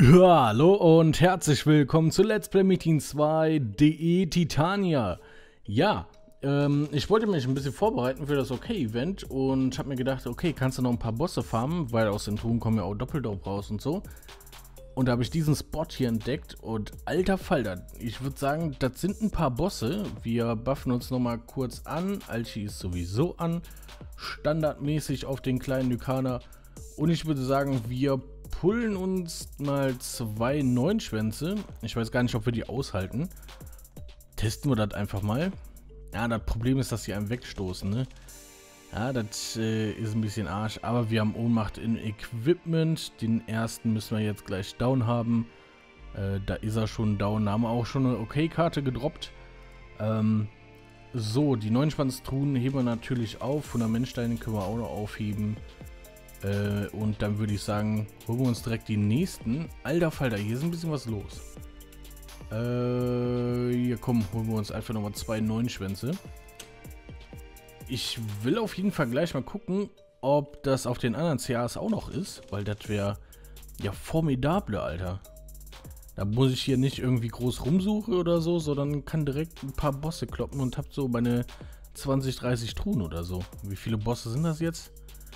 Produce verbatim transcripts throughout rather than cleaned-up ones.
Ja, hallo und herzlich willkommen zu Let's Play Meeting zwei punkt de Titania. Ja, ähm, ich wollte mich ein bisschen vorbereiten für das OK-Event und habe mir gedacht, okay, kannst du noch ein paar Bosse farmen, weil aus den Truhen kommen ja auch Doppeldop raus und so. Und da habe ich diesen Spot hier entdeckt und alter Falter, ich würde sagen, das sind ein paar Bosse. Wir buffen uns nochmal kurz an, Alchi ist sowieso an, standardmäßig auf den kleinen Lykaner. Und ich würde sagen, wir pullen uns mal zwei Neunschwänze. Ich weiß gar nicht, ob wir die aushalten. Testen wir das einfach mal. Ja, das Problem ist, dass die einem wegstoßen, ne? Ja, das äh, ist ein bisschen Arsch. Aber wir haben Ohnmacht in Equipment. Den ersten müssen wir jetzt gleich down haben. Äh, da ist er schon down. Da haben wir auch schon eine OK-Karte gedroppt. Ähm, so, die Neunschwanztruhen heben wir natürlich auf. Fundamentsteine können wir auch noch aufheben. Äh, und dann würde ich sagen, holen wir uns direkt die nächsten. Alter Falter, hier ist ein bisschen was los. Äh, hier komm, holen wir uns einfach nochmal zwei Neunschwänze. Ich will auf jeden Fall gleich mal gucken, ob das auf den anderen C As auch noch ist, weil das wäre ja formidable, Alter. Da muss ich hier nicht irgendwie groß rumsuchen oder so, sondern kann direkt ein paar Bosse kloppen und hab so meine zwanzig, dreißig Truhen oder so. Wie viele Bosse sind das jetzt?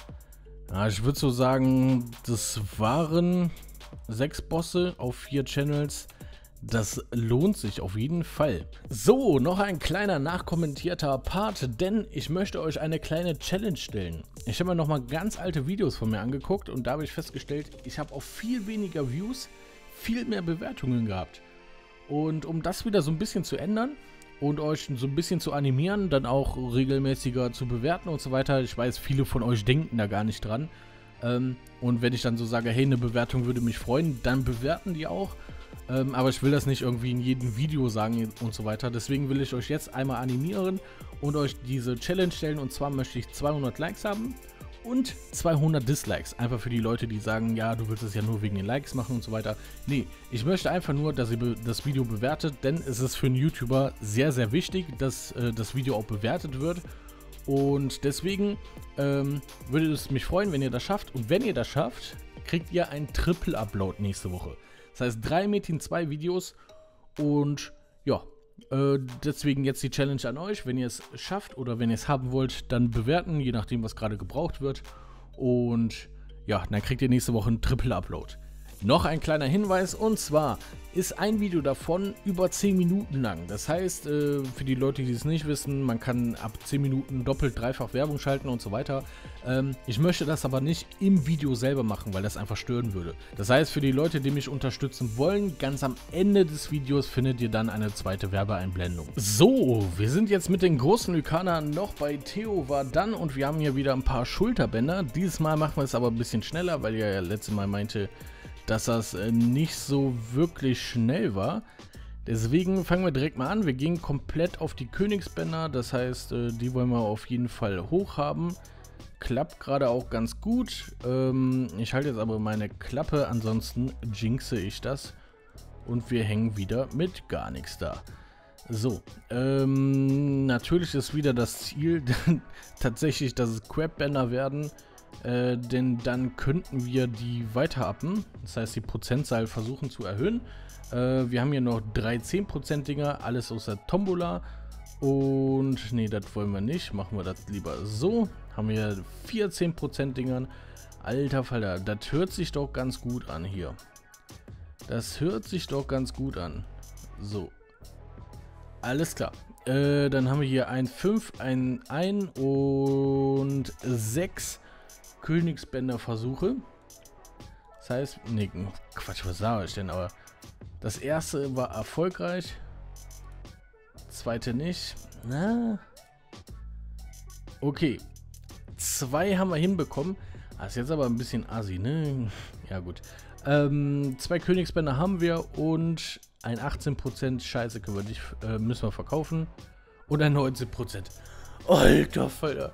Ja, ich würde so sagen, das waren sechs Bosse auf vier Channels. Das lohnt sich auf jeden Fall. So, noch ein kleiner nachkommentierter Part, denn ich möchte euch eine kleine Challenge stellen. Ich habe mir nochmal ganz alte Videos von mir angeguckt und da habe ich festgestellt, ich habe auf viel weniger Views viel mehr Bewertungen gehabt. Und um das wieder so ein bisschen zu ändern und euch so ein bisschen zu animieren, dann auch regelmäßiger zu bewerten und so weiter. Ich weiß, viele von euch denken da gar nicht dran. Ähm, und wenn ich dann so sage, hey, eine Bewertung würde mich freuen, dann bewerten die auch. Ähm, aber ich will das nicht irgendwie in jedem Video sagen und so weiter. Deswegen will ich euch jetzt einmal animieren und euch diese Challenge stellen. Und zwar möchte ich zweihundert Likes haben und zweihundert Dislikes. Einfach für die Leute, die sagen, ja, du willst es ja nur wegen den Likes machen und so weiter. Nee, ich möchte einfach nur, dass ihr das Video bewertet, denn es ist für einen YouTuber sehr, sehr wichtig, dass äh, das Video auch bewertet wird. Und deswegen ähm, würde es mich freuen, wenn ihr das schafft. Und wenn ihr das schafft, kriegt ihr einen Triple-Upload nächste Woche. Das heißt, drei Meeting zwei Videos und ja, äh, deswegen jetzt die Challenge an euch. Wenn ihr es schafft oder wenn ihr es haben wollt, dann bewerten, je nachdem, was gerade gebraucht wird. Und ja, dann kriegt ihr nächste Woche einen Triple-Upload. Noch ein kleiner Hinweis, und zwar ist ein Video davon über zehn Minuten lang. Das heißt, äh, für die Leute, die es nicht wissen, man kann ab zehn Minuten doppelt, dreifach Werbung schalten und so weiter. Ähm, ich möchte das aber nicht im Video selber machen, weil das einfach stören würde. Das heißt, für die Leute, die mich unterstützen wollen, ganz am Ende des Videos findet ihr dann eine zweite Werbeeinblendung. So, wir sind jetzt mit den großen Lykanern noch bei Theo war dann und wir haben hier wieder ein paar Schulterbänder. Dieses Mal machen wir es aber ein bisschen schneller, weil ihr ja letztes Mal meinte, dass das nicht so wirklich schnell war. Deswegen fangen wir direkt mal an. Wir gehen komplett auf die Königsbänder. Das heißt, die wollen wir auf jeden Fall hoch haben. Klappt gerade auch ganz gut. Ich halte jetzt aber meine Klappe, ansonsten jinxe ich das. Und wir hängen wieder mit gar nichts da. So, ähm, natürlich ist wieder das Ziel tatsächlich, dass es Crab-Bänder werden. Äh, denn dann könnten wir die weiter uppen. Das heißt, die Prozentzahl versuchen zu erhöhen. Äh, wir haben hier noch drei zehn Prozent Dinger, alles außer Tombola. Und nee, das wollen wir nicht. Machen wir das lieber so. Haben wir vier zehn Prozent Dingern. Alter Falter, das hört sich doch ganz gut an hier. Das hört sich doch ganz gut an. So. Alles klar. Äh, dann haben wir hier ein fünf, ein eins und sechs Königsbänder-Versuche. Das heißt, nee, Quatsch, was sage ich denn? Aber das erste war erfolgreich. Zweite nicht. Na. Okay. Zwei haben wir hinbekommen. Das ist jetzt aber ein bisschen assi, ne? Ja, gut. Ähm, zwei Königsbänder haben wir und ein achtzehn Prozent Scheiße können wir nicht, äh, müssen wir verkaufen. Und ein neunzehn Prozent. Alter Falter.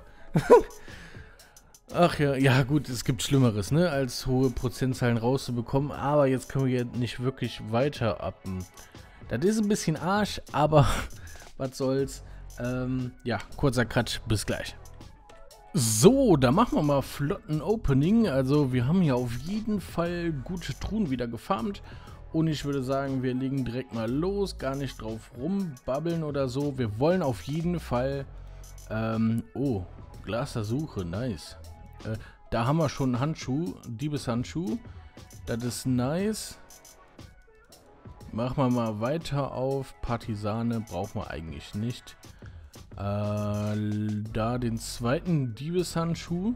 Ach ja, ja gut, es gibt Schlimmeres, ne, als hohe Prozentzahlen rauszubekommen, aber jetzt können wir nicht wirklich weiter uppen. Das ist ein bisschen Arsch, aber was soll's. Ähm, ja, kurzer Cut, bis gleich. So, da machen wir mal flotten Opening. Also wir haben hier auf jeden Fall gute Truhen wieder gefarmt. Und ich würde sagen, wir legen direkt mal los. Gar nicht drauf rumbabbeln oder so. Wir wollen auf jeden Fall... Ähm, oh, Glas der Suche, nice. Äh, da haben wir schon einen Handschuh, Diebeshandschuh. Das ist nice. Machen wir mal weiter auf. Partisane brauchen wir eigentlich nicht. Äh, da den zweiten Diebeshandschuh.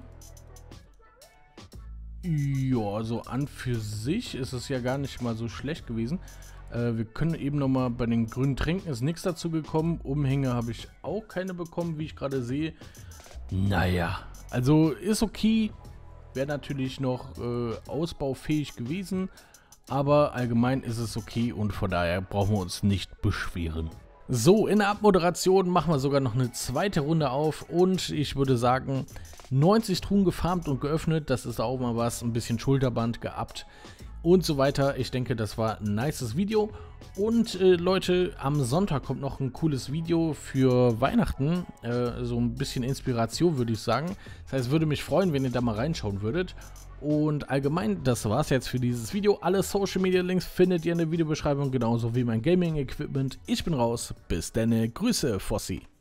Ja, so an für sich ist es ja gar nicht mal so schlecht gewesen. Äh, wir können eben noch mal bei den grünen Tränken ist nichts dazu gekommen. Umhänge habe ich auch keine bekommen, wie ich gerade sehe. Naja, also ist okay. Wäre natürlich noch äh, ausbaufähig gewesen. Aber allgemein ist es okay und von daher brauchen wir uns nicht beschweren. So, in der Abmoderation machen wir sogar noch eine zweite Runde auf und ich würde sagen, neunzig Truhen gefarmt und geöffnet, das ist auch mal was, ein bisschen Schulterband geabt und so weiter. Ich denke, das war ein nices Video und äh, Leute, am Sonntag kommt noch ein cooles Video für Weihnachten, äh, so ein bisschen Inspiration würde ich sagen. Das heißt, würde mich freuen, wenn ihr da mal reinschauen würdet. Und allgemein, das war's jetzt für dieses Video. Alle Social Media Links findet ihr in der Videobeschreibung, genauso wie mein Gaming Equipment. Ich bin raus, bis dann, Grüße, Fossi.